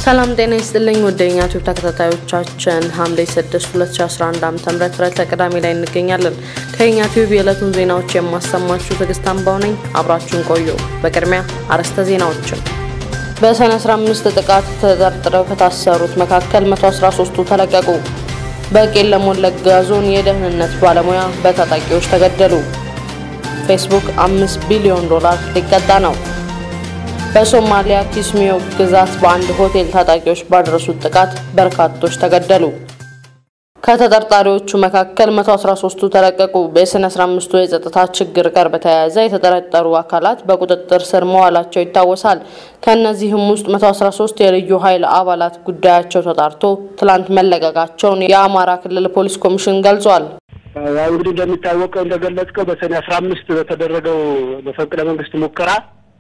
ሰላም ጤና ይስጥልኝ ወደኛ ዩቲዩብ ተከታታዮቻችን ሐምሌ 6 2011 ዓ.ም ተቀዳሚ ላይ እንገኛለን ከኛ ዩቲዩብ የዕለቱን ዜናዎች የማሰማችሁ ትግስት አምባው ነኝ አብራችሁን ቆዩ በቅድሚያ አርዕስተ ዜናዎችን በሰኔ 15 ጥቃት ተጠርጥረው ከታሰሩት መካከል 113ቱ ተለቀቁ በቄለም ወለጋ ዞን የደህንነት ባለሙያ በታጣቂዎች ተገደሉ ፌስቡክ $5 ቢሊዮን ሊቀጣ ነው በሶማሊያ ኪስሚዮ ግዛት በአንድ ሆቴል ታጣቂዎች ባደረሱት ጥቃት በርካቶች ተገደሉ ከተጠርጣሪዎቹ መካከል 113ቱ ተለቀቁ በሰኔ 15ቱ የጸጥታ ችግር ጋር በተያያዘ የተጠረጠሩ አካላት በቁጥጥር ስር መዋላቸው ይታወሳል ከነዚህም ውስጥ 113 የልዩ ኃይል አባላት ጉዳያቸው ተጣርቶ ትላንት መለቀቃቸውን የአማራ ክልል ፖሊስ ኮሚሽን ገልጿል ያው እንግዲህ እንደሚታወቀው እንደገለጽከው በሰኔ 15 በተደረገው መፈንቅለ መንግስት ሙከራ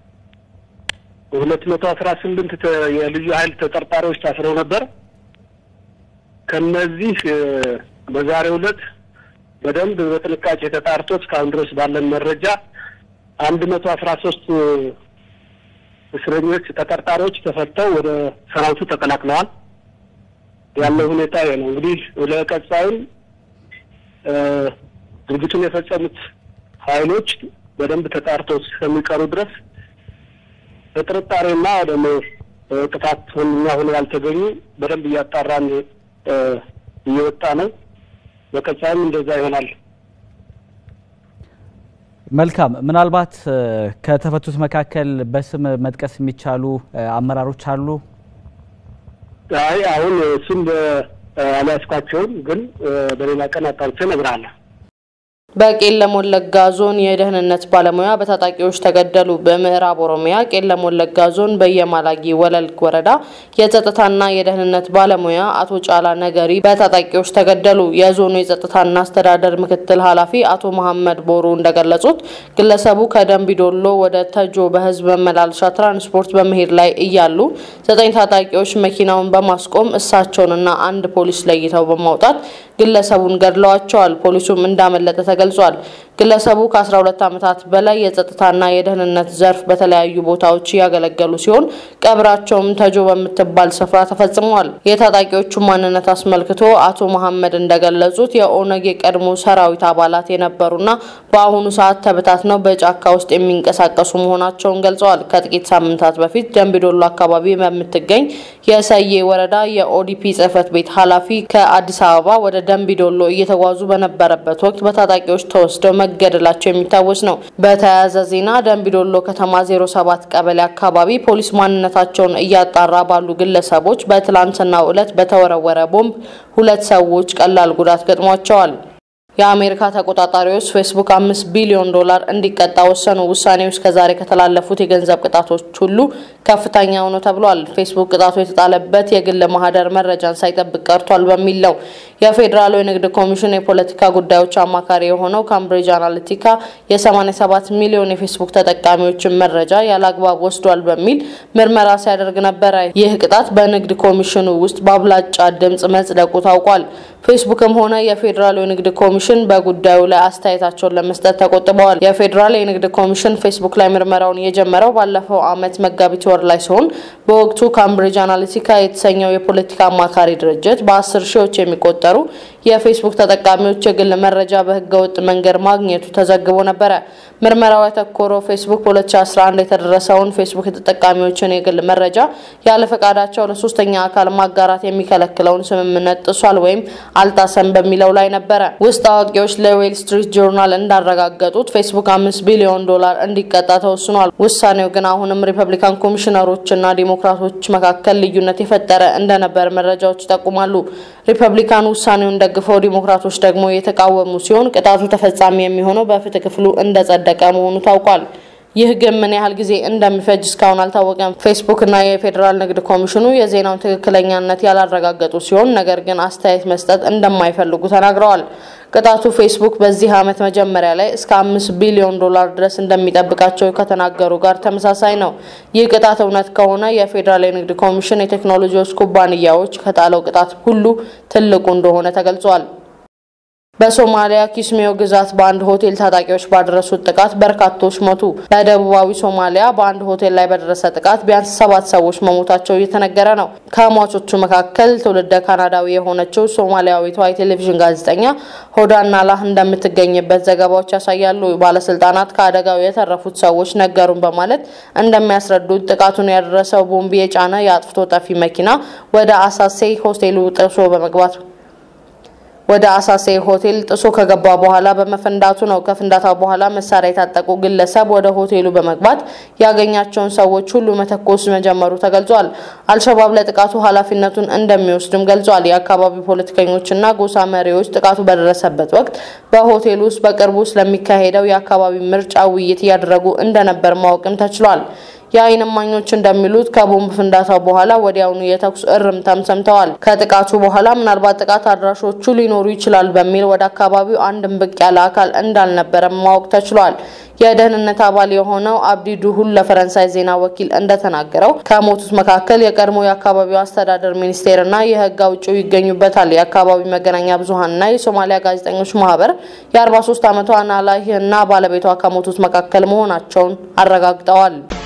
218 የልዩ ኃይል ተጠርጣሪዎች ታስረው ነበር ከነዚህ በዛሬው ዕለት በደንብ በጥንቃቄ ተጣርቶ እስካሁን ድረስ ባለን መረጃ 113 እስረኞች ተጠርጣሪዎች ተፈተው ወደ ሰራዊቱ ተቀላቅለዋል ያለው ሁኔታ ነው እንግዲህ ለቀጣዩ ድርጊቱን የፈጸሙት ኃይሎች በደንብ ተጣርተው እስከሚቀሩ ድረስ በጥርጣሬና ደግሞ ጥፋት ሆነው ያልተገኙ በደንብ ያጣራን እየወጣ ነው በቀጣይም እንደዛ ይሆናል መልካም ምናልባት ከተፈቱት መካከል በስም መጥቀስ የሚቻሉ አመራሮች አሉ አሁን ስም አላስካቸው ግን በሌላ ቀን አጣርቼ እነግራለሁ በቄለም ወለጋ ዞን የደህንነት ባለሙያ በታጣቂዎች ተገደሉ በምዕራብ ኦሮሚያ ቄለም ወለጋ ዞን በየማላጊ ወለል ወረዳ የጸጥታና የደህንነት ባለሙያ አቶ ጫላ ነገሪ በታጣቂዎች ተገደሉ የዞኑ የጸጥታና አስተዳደር ምክትል ኃላፊ አቶ መሐመድ ቦሩ እንደገለጹት ግለሰቡ ከደምቢዶሎ ወደ ተጆ በህዝብ መመላለሻ ትራንስፖርት በመሄድ ላይ እያሉ 9 ታጣቂዎች መኪናውን በማስቆም እሳቸውንና አንድ ፖሊስ ለይተው በማውጣት ግለሰቡን ገድለዋቸዋል ፖሊሱም እንዳመለጠ ተገልጿል ግለሰቡ ከ12 አመታት በላይ የጸጥታና የደህንነት ዘርፍ በተለያዩ ቦታዎች ያገለገሉ ሲሆን ቀብራቸውም ተጆ በመተባል ስፍራ ተፈጽሟል የታጣቂዎቹ ማንነት አስመልክቶ አቶ መሐመድ እንደገለጹት የኦነግ የቀድሞ ሰራዊት አባላት የነበሩና በአሁኑ ሰዓት ተበታትነው በጫካ ውስጥ የሚንቀሳቀሱ መሆናቸውን ገልጸዋል ከጥቂት ሳምንታት በፊት ደምቢዶሎ አካባቢ በመትገኝ የሰዬ ወረዳ የኦዲፒ ጽህፈት ቤት ኃላፊ ከአዲስ አበባ ወደ ደምቢዶሎ እየተጓዙ በነበረበት ወቅት በታጣቂዎች ተወስደው መገደላቸው የሚታወስ ነው በተያያዘ ዜና ደምቢዶሎ ከተማ 07 ቀበሌ አካባቢ ፖሊስ ማንነታቸውን እያጣራ ባሉ ግለሰቦች በትላንትናው ዕለት በተወረወረ ቦምብ 2 ሰዎች ቀላል ጉዳት ገጥሟቸዋል የአሜሪካ ተቆጣጣሪዎች ፌስቡክ $5 ቢሊዮን እንዲቀጣ ወሰኑ ውሳኔው እስከዛሬ ከተላለፉት የገንዘብ ቅጣቶች ሁሉ ከፍተኛው ነው ተብሏል ፌስቡክ ቅጣቱ የተጣለበት የግል ማህደር መረጃን ሳይጠብቅ ቀርቷል በሚል ነው የፌደራል የንግድ ኮሚሽን የፖለቲካ ጉዳዮች አማካሪ የሆነው ካምብሪጅ አናሊቲካ የ87 ሚሊዮን የፌስቡክ ተጠቃሚዎችን መረጃ ያላግባብ ወስዷል በሚል ምርመራ ሲያደርግ ነበር ይህ ቅጣት በንግድ ኮሚሽኑ ውስጥ ባብላጫ ድምጽ መጽደቁ ታውቋል ፌስቡክም ሆነ የፌደራል የንግድ ኮሚሽን በጉዳዩ ላይ አስተያየታቸውን ለመስጠት ተቆጥበዋል የፌደራል የንግድ ኮሚሽን ፌስቡክ ላይ ምርመራውን የጀመረው ባለፈው አመት መጋቢት ወር ላይ ሲሆን በወቅቱ ካምብሪጅ አናሊቲካ የተሰኘው የፖለቲካ አማካሪ ድርጅት በ10 ሺዎች የሚቆጠሩ የፌስቡክ ተጠቃሚዎች የግል መረጃ በህገወጥ መንገድ ማግኘቱ ተዘግቦ ነበር ምርመራው የተኮረው ፌስቡክ 2011 የተደረሰውን ፌስቡክ ተጠቃሚዎችን የግል መረጃ ያለ ፈቃዳቸው ለሶስተኛ አካል ማጋራት የሚከለክለውን ስምምነት ጥሷል ወይም አልታሰም በሚለው ላይ ነበር ውስጥ አዋቂዎች ለዌል ስትሪት ጆርናል እንዳረጋገጡት ፌስቡክ $5 ቢሊዮን እንዲቀጣ ተወስኗል ውሳኔው ግን አሁንም ሪፐብሊካን ኮሚሽነሮችና ዲሞክራቶች መካከል ልዩነት የፈጠረ እንደነበር መረጃዎች ይጠቁማሉ ሪፐብሊካን ውሳኔውን ደግፈው ዲሞክራቶች ደግሞ የተቃወሙ ሲሆን ቅጣቱ ተፈጻሚ የሚሆነው በፍትህ ክፍሉ እንደጸደቀ መሆኑ ታውቋል ይህ ግን ምን ያህል ጊዜ እንደሚፈጅ እስካሁን አልታወቀም ፌስቡክ እና የፌደራል ንግድ ኮሚሽኑ የዜናውን ትክክለኛነት ያላረጋገጡ ሲሆን ነገር ግን አስተያየት መስጠት እንደማይፈልጉ ተናግረዋል ቅጣቱ ፌስቡክ በዚህ አመት መጀመሪያ ላይ እስከ $5 ቢሊዮን ድረስ እንደሚጠብቃቸው ከተናገሩ ጋር ተመሳሳይ ነው ይህ ቅጣት እውነት ከሆነ የፌደራል ንግድ ኮሚሽን የቴክኖሎጂዎች ኩባንያዎች ከጣለው ቅጣት ሁሉ ትልቁ እንደሆነ ተገልጿል በሶማሊያ ኪስሜዮ ግዛት በአንድ ሆቴል ታጣቂዎች ባደረሱት ጥቃት በርካቶች ሞቱ። በደቡባዊ ሶማሊያ በአንድ ሆቴል ላይ በደረሰ ጥቃት ቢያንስ 7 ሰዎች መሞታቸው እየተነገረ ነው። ከሟቾቹ መካከል ትውልደ ካናዳዊ የሆነችው ሶማሊያዊቷ የቴሌቪዥን ጋዜጠኛ ሆዳና ላህ እንደምትገኝበት ዘገባዎች ያሳያሉ። ባለስልጣናት ከአደጋው የተረፉት ሰዎች ነገሩን በማለት እንደሚያስረዱት ጥቃቱን ያደረሰው ቦምብ የጫነ የአጥፍቶ ጠፊ መኪና ወደ አሳሴ ሆቴሉ ጥሶ በመግባት ወደ አሳሴ ሆቴል ጥሶ ከገባ በኋላ በመፈንዳቱ ነው። ከፍንዳታው በኋላ መሳሪያ የታጠቁ ግለሰብ ወደ ሆቴሉ በመግባት ያገኛቸውን ሰዎች ሁሉ መተኮስ መጀመሩ ተገልጿል። አልሸባብ ለጥቃቱ ኃላፊነቱን እንደሚወስድም ገልጿል። የአካባቢው ፖለቲከኞችና ጎሳ መሪዎች ጥቃቱ በደረሰበት ወቅት በሆቴሉ ውስጥ በቅርቡ ስለሚካሄደው የአካባቢ ምርጫ ውይይት ያደረጉ እንደነበር ማወቅም ተችሏል። የአይን እማኞች እንደሚሉት ከቦምብ ፍንዳታው በኋላ ወዲያውኑ የተኩስ እርምታም ሰምተዋል። ከጥቃቱ በኋላ ምናልባት ጥቃት አድራሾቹ ሊኖሩ ይችላል በሚል ወደ አካባቢው አንድም ብቅ ያለ አካል እንዳልነበረ ማወቅ ተችሏል። የደህንነት አባል የሆነው አብዲ ዱሁል ለፈረንሳይ ዜና ወኪል እንደተናገረው ከሞቱት መካከል የቀድሞ የአካባቢው አስተዳደር ሚኒስቴርና የህግ አውጪው ይገኙበታል። የአካባቢው መገናኛ ብዙሃንና የሶማሊያ ጋዜጠኞች ማህበር የ43 ዓመቷ ናላህና ባለቤቷ ከሞቱት መካከል መሆናቸውን አረጋግጠዋል።